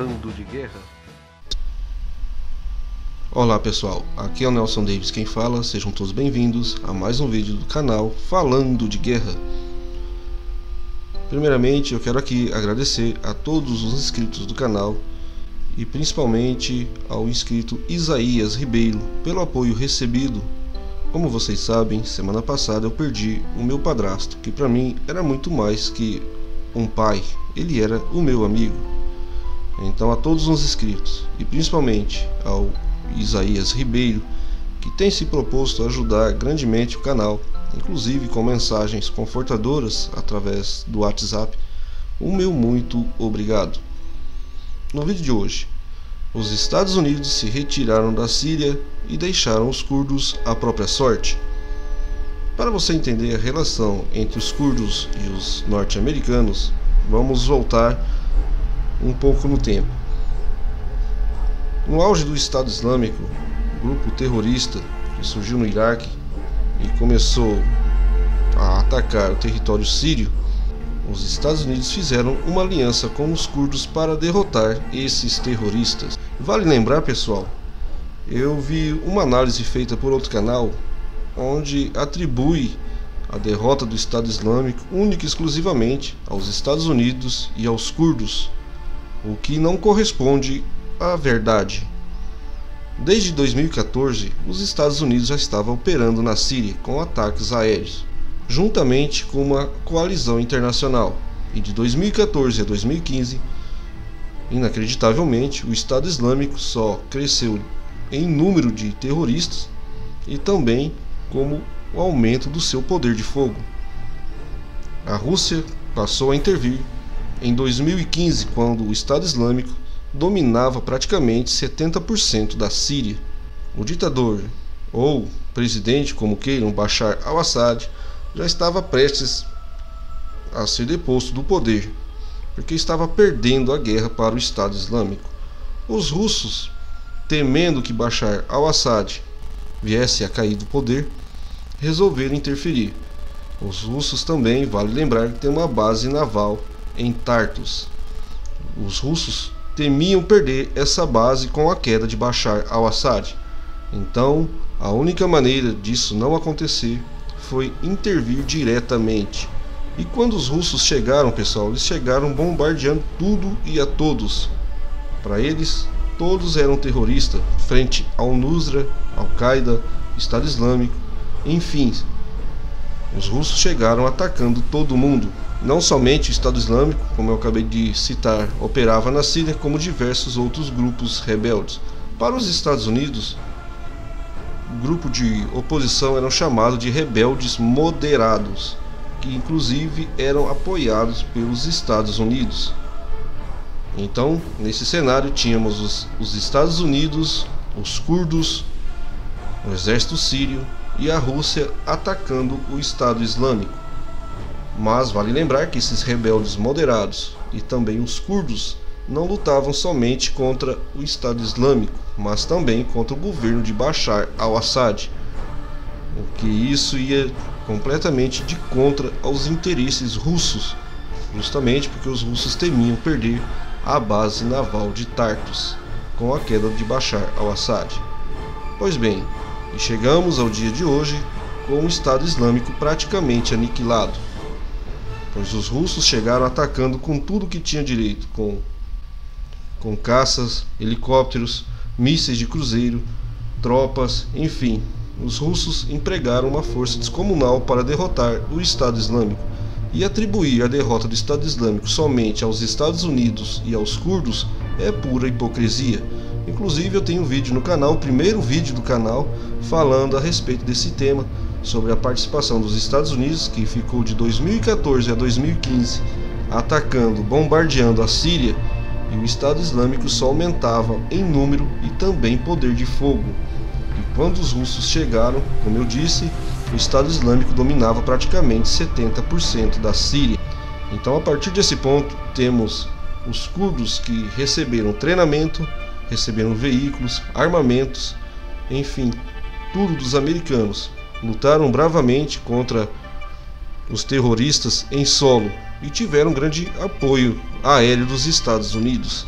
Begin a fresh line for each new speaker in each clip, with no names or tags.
Falando de Guerra.
Olá pessoal, aqui é o Nelson Davis quem fala, sejam todos bem-vindos a mais um vídeo do canal Falando de Guerra. Primeiramente eu quero aqui agradecer a todos os inscritos do canal e principalmente ao inscrito Isaías Ribeiro pelo apoio recebido. Como vocês sabem, semana passada eu perdi o meu padrasto, que para mim era muito mais que um pai, ele era o meu amigo. Então a todos os inscritos e principalmente ao Isaías Ribeiro, que tem se proposto a ajudar grandemente o canal, inclusive com mensagens confortadoras através do WhatsApp, o meu muito obrigado. No vídeo de hoje, os Estados Unidos se retiraram da Síria e deixaram os curdos à própria sorte. Para você entender a relação entre os curdos e os norte-americanos, vamos voltar um pouco no tempo. No auge do Estado Islâmico, grupo terrorista que surgiu no Iraque e começou a atacar o território sírio, os Estados Unidos fizeram uma aliança com os curdos para derrotar esses terroristas. Vale lembrar, pessoal, eu vi uma análise feita por outro canal onde atribui a derrota do Estado Islâmico única e exclusivamente aos Estados Unidos e aos curdos, o que não corresponde à verdade. Desde 2014, os Estados Unidos já estavam operando na Síria com ataques aéreos, juntamente com uma coalizão internacional, e de 2014 a 2015, inacreditavelmente, o Estado Islâmico só cresceu em número de terroristas e também como o aumento do seu poder de fogo. A Rússia passou a intervir em 2015, quando o Estado Islâmico dominava praticamente 70% da Síria. O ditador, ou presidente, como queiram, Bashar al-Assad, já estava prestes a ser deposto do poder, porque estava perdendo a guerra para o Estado Islâmico. Os russos, temendo que Bashar al-Assad viesse a cair do poder, resolveram interferir. Os russos também, vale lembrar, têm uma base naval em Tartus. Os russos temiam perder essa base com a queda de Bashar al-Assad. Então, a única maneira disso não acontecer foi intervir diretamente. E quando os russos chegaram, pessoal, eles chegaram bombardeando tudo e a todos. Para eles, todos eram terroristas, frente ao Nusra, Al-Qaeda, Estado Islâmico, enfim. Os russos chegaram atacando todo mundo. Não somente o Estado Islâmico, como eu acabei de citar, operava na Síria, como diversos outros grupos rebeldes. Para os Estados Unidos, o grupo de oposição eram chamados de rebeldes moderados, que inclusive eram apoiados pelos Estados Unidos. Então, nesse cenário, tínhamos os Estados Unidos, os curdos, o exército sírio e a Rússia atacando o Estado Islâmico. Mas vale lembrar que esses rebeldes moderados e também os curdos não lutavam somente contra o Estado Islâmico, mas também contra o governo de Bashar al-Assad, o que isso ia completamente de contra aos interesses russos, justamente porque os russos temiam perder a base naval de Tartus com a queda de Bashar al-Assad. Pois bem, e chegamos ao dia de hoje com o Estado Islâmico praticamente aniquilado, pois os russos chegaram atacando com tudo que tinha direito, com caças, helicópteros, mísseis de cruzeiro, tropas, enfim. Os russos empregaram uma força descomunal para derrotar o Estado Islâmico, e atribuir a derrota do Estado Islâmico somente aos Estados Unidos e aos curdos é pura hipocrisia. Inclusive eu tenho um vídeo no canal, o primeiro vídeo do canal, falando a respeito desse tema, sobre a participação dos Estados Unidos, que ficou de 2014 a 2015 atacando, bombardeando a Síria, e o Estado Islâmico só aumentava em número e também poder de fogo. E quando os russos chegaram, como eu disse, o Estado Islâmico dominava praticamente 70% da Síria. Então, a partir desse ponto, temos os curdos que receberam treinamento, receberam veículos, armamentos, enfim, tudo dos americanos. Lutaram bravamente contra os terroristas em solo e tiveram grande apoio aéreo dos Estados Unidos.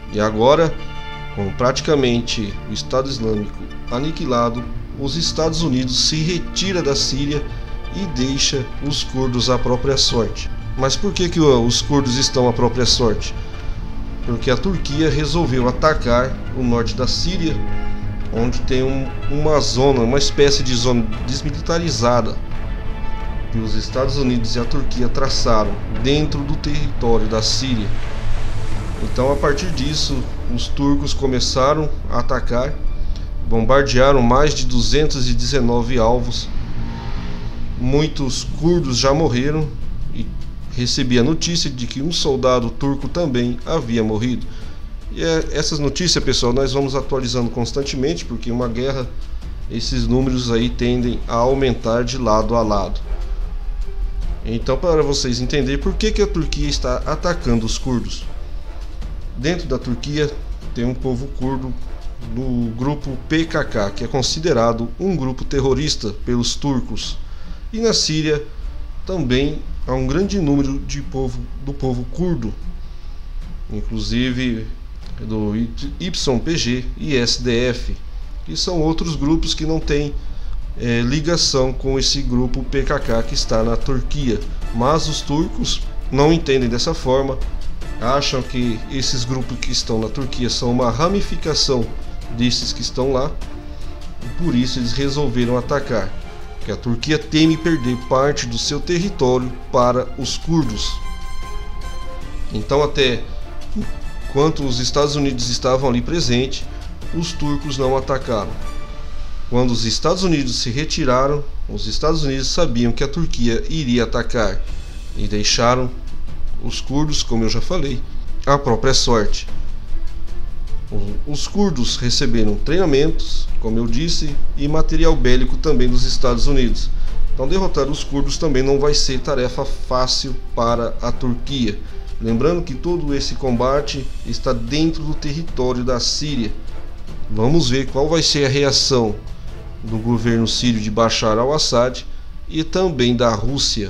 E agora, com praticamente o Estado Islâmico aniquilado, os Estados Unidos se retira da Síria e deixa os curdos à própria sorte. Mas por que os curdos estão à própria sorte? Porque a Turquia resolveu atacar o norte da Síria, onde tem uma zona, uma espécie de zona desmilitarizada que os Estados Unidos e a Turquia traçaram dentro do território da Síria. Então, a partir disso, os turcos começaram a atacar, bombardearam mais de 219 alvos. Muitos curdos já morreram e recebi a notícia de que um soldado turco também havia morrido. E essas notícias, pessoal, nós vamos atualizando constantemente, porque uma guerra, esses números aí tendem a aumentar de lado a lado. Então, para vocês entenderem por que a Turquia está atacando os curdos. Dentro da Turquia tem um povo curdo do grupo PKK, que é considerado um grupo terrorista pelos turcos. E na Síria também há um grande número de do povo curdo, inclusive do YPG e SDF, que são outros grupos que não têm ligação com esse grupo PKK que está na Turquia. Mas os turcos não entendem dessa forma, acham que esses grupos que estão na Turquia são uma ramificação desses que estão lá, e por isso eles resolveram atacar, porque a Turquia teme perder parte do seu território para os curdos. Então, até enquanto os Estados Unidos estavam ali presentes, os turcos não atacaram. Quando os Estados Unidos se retiraram, os Estados Unidos sabiam que a Turquia iria atacar e deixaram os curdos, como eu já falei, à própria sorte. Os curdos receberam treinamentos, como eu disse, e material bélico também dos Estados Unidos. Então, derrotar os curdos também não vai ser tarefa fácil para a Turquia. Lembrando que todo esse combate está dentro do território da Síria. Vamos ver qual vai ser a reação do governo sírio de Bashar al-Assad e também da Rússia.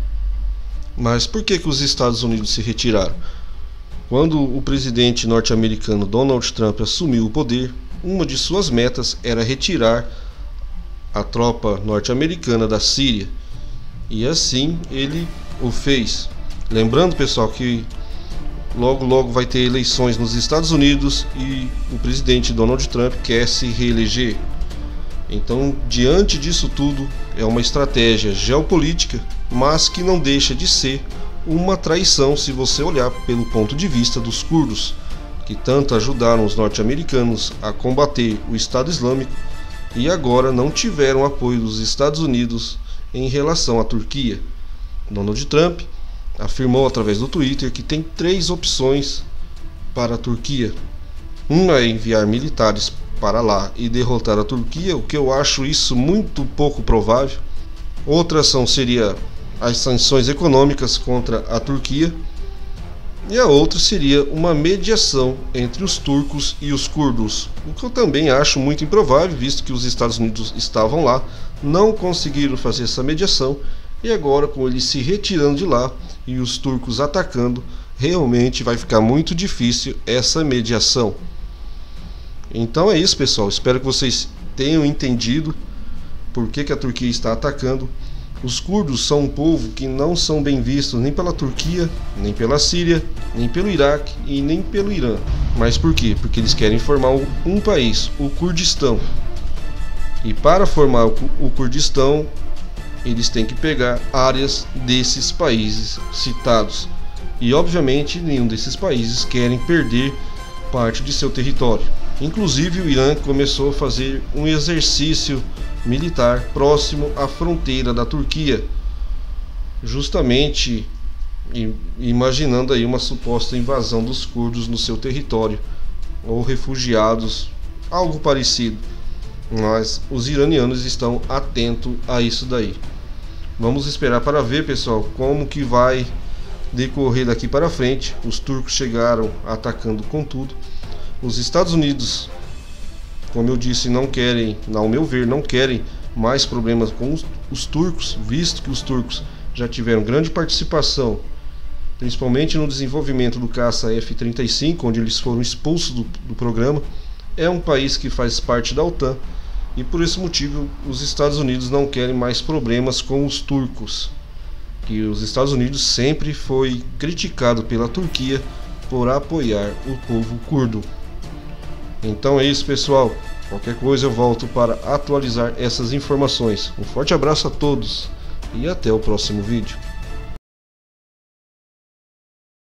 Mas por que os Estados Unidos se retiraram? Quando o presidente norte-americano Donald Trump assumiu o poder, uma de suas metas era retirar a tropa norte-americana da Síria. E assim ele o fez. Lembrando, pessoal, que logo vai ter eleições nos Estados Unidos e o presidente Donald Trump quer se reeleger. Então, diante disso tudo, é uma estratégia geopolítica, mas que não deixa de ser uma traição se você olhar pelo ponto de vista dos curdos, que tanto ajudaram os norte-americanos a combater o Estado Islâmico e agora não tiveram apoio dos Estados Unidos em relação à Turquia. Donald Trump afirmou através do Twitter que tem 3 opções para a Turquia. Uma é enviar militares para lá e derrotar a Turquia, o que eu acho isso muito pouco provável. Outra ação seria as sanções econômicas contra a Turquia. E a outra seria uma mediação entre os turcos e os curdos, o que eu também acho muito improvável, visto que os Estados Unidos estavam lá, não conseguiram fazer essa mediação, e agora, com eles se retirando de lá e os turcos atacando, realmente vai ficar muito difícil essa mediação. Então é isso, pessoal, espero que vocês tenham entendido por que a Turquia está atacando. Os curdos são um povo que não são bem vistos nem pela Turquia, nem pela Síria, nem pelo Iraque e nem pelo Irã. Mas por quê? Porque eles querem formar um país, o Kurdistão. E para formar o Kurdistão, eles têm que pegar áreas desses países citados. E obviamente nenhum desses países querem perder parte de seu território. Inclusive o Irã começou a fazer um exercício militar próximo à fronteira da Turquia, justamente imaginando aí uma suposta invasão dos curdos no seu território, ou refugiados, algo parecido. Mas os iranianos estão atentos a isso daí. Vamos esperar para ver, pessoal, como que vai decorrer daqui para frente. Os turcos chegaram atacando com tudo. Os Estados Unidos, como eu disse, não querem, ao meu ver, não querem mais problemas com os turcos, visto que os turcos já tiveram grande participação principalmente no desenvolvimento do caça F-35, onde eles foram expulsos do programa. É um país que faz parte da OTAN e por esse motivo os Estados Unidos não querem mais problemas com os turcos, que os Estados Unidos sempre foi criticado pela Turquia por apoiar o povo curdo. Então é isso, pessoal. Qualquer coisa eu volto para atualizar essas informações. Um forte abraço a todos e até o próximo vídeo.